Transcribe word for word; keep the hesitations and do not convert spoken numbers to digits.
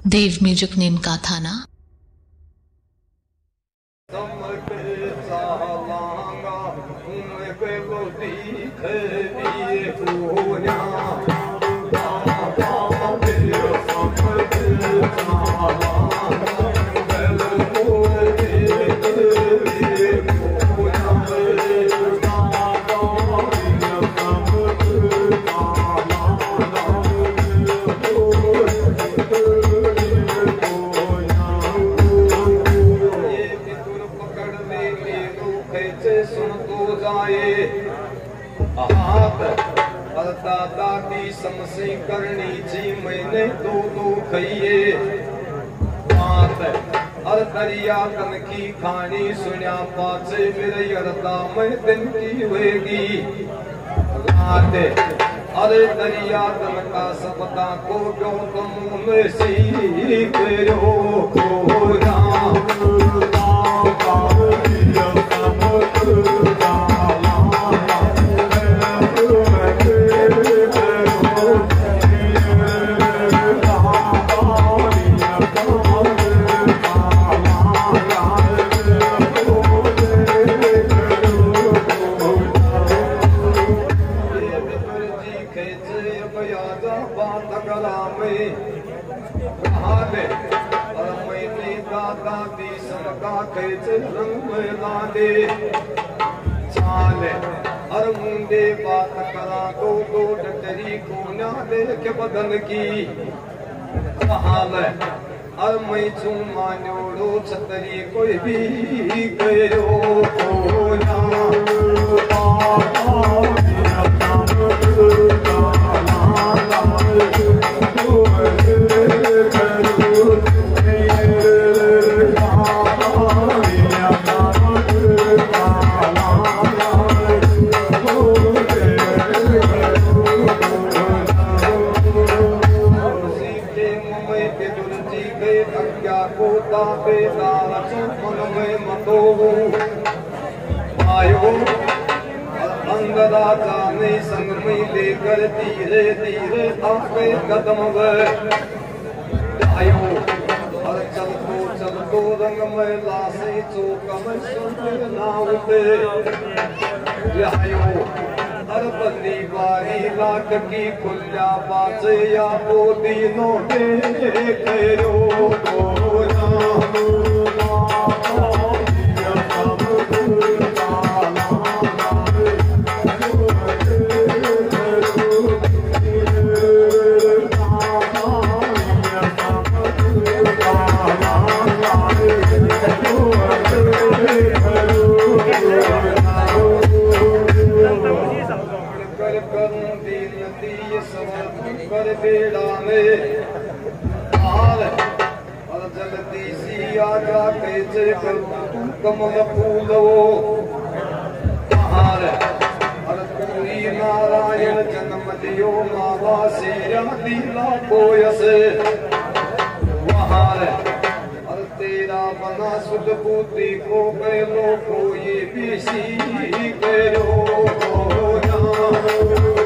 देव music ने इनका था ना। दादी समसी करनी जी मैंने दो दो खइए बात हर दरिया कन की खानी सुनिया पाचे मेरे यरता मैं दिन की होएगी रात अरे दरिया तन का सबता को जो तुम में सीख रो को राम हर मुंडे बात करा तो दो डटरी को ना देख बदन की हाल हर मैं चू मान्योड़ो छतरी कोई भी गयो को ना संग में लेकर धीरे धीरे आपके कदम आयो और चलतो चलतो रंग में लासे चौक में सुंदर नाव पे आयो हर बल्ली बारी लाख की खुल्या बाजे या वो दिनों के करो को नाम बेड़ा में हाल और जलती सी आजा कैसे कमल फूलो हाल और पूरी नारायण जन्म दियो मावा से दिला कोयस वहाल और तेरा बना सुध बूती को पहलो को ये भी सी करो